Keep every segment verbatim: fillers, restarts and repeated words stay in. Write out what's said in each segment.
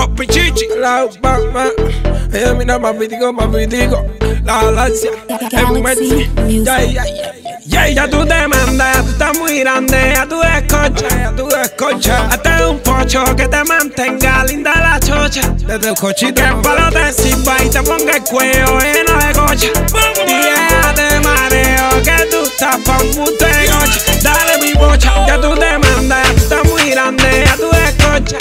Los pichichi, la upama. Ella mira papitico, papitico. La galaxia, el Messi. Ya, ya, ya. Ya, ya tú te mandas, ya tú estás muy grande, ya tú escocha, ya tú escocha. Hazte un pocho que te mantenga linda la chocha. Desde el cochito, que el palo te sirva y te ponga el cuello lleno de cocha. Y déjate mareo, que tú estás pa' un buste de cocha. Dale mi bocha, ya tú te mandas, ya tú estás muy grande, ya tú escocha.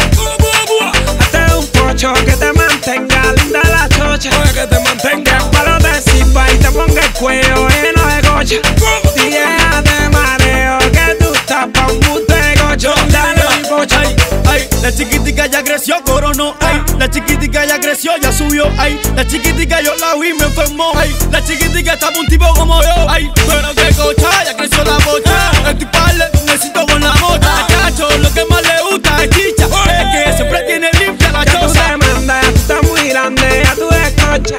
Hazte un pocho que te mantenga linda la chocha. Que te mantenga, que el palo te sirva y te ponga el cuello lleno de cocha. Y déjate mareo, que tú estás pa' un buste de cocha. Dale mi bocha. Ay, la chiquitica ya creció, coronó, ay. La chiquitica ya creció, ya subió, ay. La chiquitica yo la vi, me enfermó, ay. La chiquitica está pa' un tipo como yo, ay. Pero que cocha, ya creció la bocha. Estoy parle, necesito con la mocha. Cacho, lo que más le gusta es chicha. Es que siempre tiene limpia la choza. Ya tú te mandas, ya tú estás muy grande, ya tú escocha.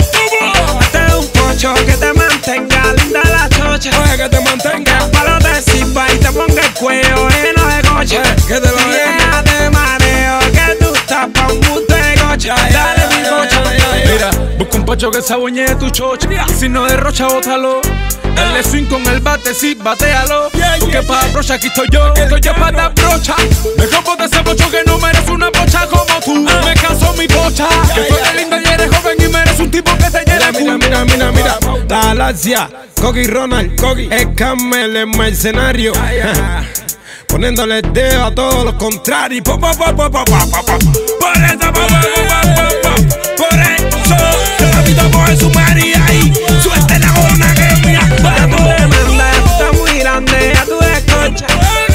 Hazte un pocho que te mantenga linda la chocha. Oye, que te mantenga, que el palo te sirva y te ponga el cuello lleno de cocha. Que te lo déjate mareo, que tú estás pa' un buste de cocha. Dale mi cocha. Mira, busca un pocho que se aboñe de tu chocha. Si no derrocha, bótalo. Dale swing con el bate, sí, batealo. Porque pa' brocha aquí estoy yo, estoy yo pa' dar brocha. Me copo de ese pocho que no merece una pocha como tú. Me cansó mi pocha, que tú eres linda y eres joven y mereces un tipo que te llene. Mira, mira, mira, mira, la galaxia, Koki, Ronald, Koki, el Kamel, el mercenario. Poniéndole el dedo a todos los contrarios. Po, po, po, po, po, po, po. Por eso, po, po, po, po, po. Por eso, te repito por su María y suelte la gona que mira. Ya tú te mandas, ya tú estás muy grande, ya tú escocha.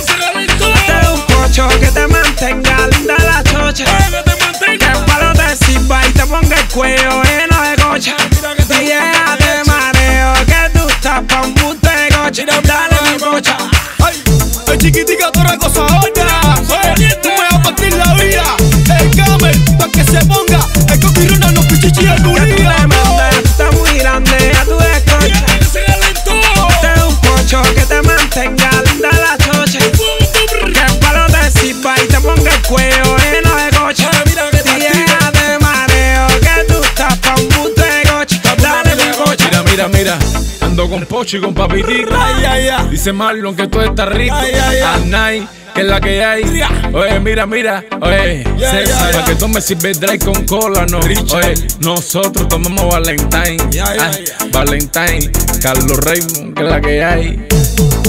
Hazte un pocho que te mantenga linda la chocha. Que el palo te sirva y te ponga el cuello lleno de cocha. Y déjate mareo, que tú estás pa' un buste de cocha. Dale mi bocha. Ay, chiquitica, toda cosa gorda. Tú me vas a partir la vida. El Kamel, pa' que se ponga. El Koki, Ronald, los pichichi y el Ya tú te mandas, ya tú estás muy grande, ya tú escocha. Hazte un pocho que te mantenga linda la chocha. Que el palo te sirva y te ponga el cuello lleno de cocha. Y déjate mareo, que tú estás pa' un buste de cocha. Dale mi bocha. Mira, mira, mira. Ando con Pocho y con papitito. Ay, ay, ay. Dice Marlon que todo está rico. Ay, ay, ay. A night, que es la que hay. Oye, mira, mira. Oye, Yeah, César, yeah, yeah. pa' que tome sirve dry con cola, no. Oye, nosotros tomamos Valentine. Yeah, yeah, Ah, yeah. Valentine, Carlos Raymond, que es la que hay.